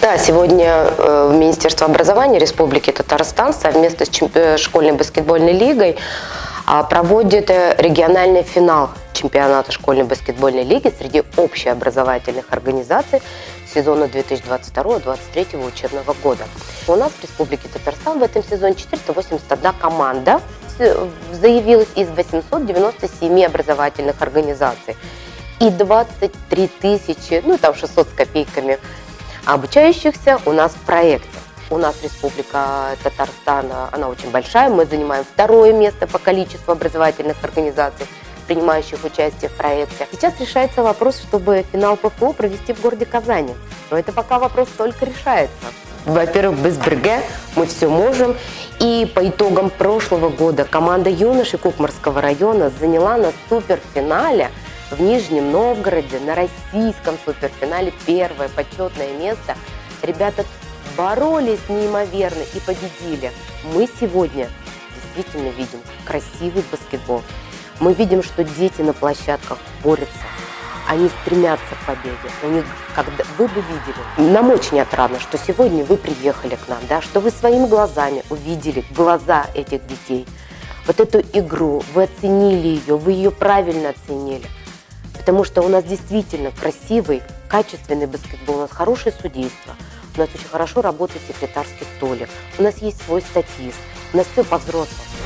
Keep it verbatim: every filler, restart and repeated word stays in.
Да, сегодня в Министерство образования Республики Татарстан совместно с школьной баскетбольной лигой проводит региональный финал чемпионата школьной баскетбольной лиги среди общеобразовательных организаций сезона две тысячи двадцать второго — две тысячи двадцать третьего учебного года. У нас в Республике Татарстан в этом сезоне четыреста восемьдесят одна команда заявилась из восьмисот девяноста семи образовательных организаций и двадцать три тысячи, ну там шестьсот с копейками обучающихся у нас в проекте. У нас Республика Татарстан, она очень большая, мы занимаем второе место по количеству образовательных организаций, принимающих участие в проекте. Сейчас решается вопрос, чтобы финал ПФО провести в городе Казани. Но это пока вопрос только решается. Во-первых, без БРГ мы все можем. И по итогам прошлого года команда юношей Кукмарского района заняла на суперфинале в Нижнем Новгороде, на российском суперфинале, первое почетное место. Ребята боролись неимоверно и победили. Мы сегодня действительно видим красивый баскетбол. Мы видим, что дети на площадках борются. Они стремятся к победе. У них, когда вы бы видели, нам очень отрадно, что сегодня вы приехали к нам, да, что вы своими глазами увидели глаза этих детей. Вот эту игру, вы оценили ее, вы ее правильно оценили. Потому что у нас действительно красивый, качественный баскетбол, у нас хорошее судейство, у нас очень хорошо работает секретарский столик, у нас есть свой статист, у нас все по-взрослому.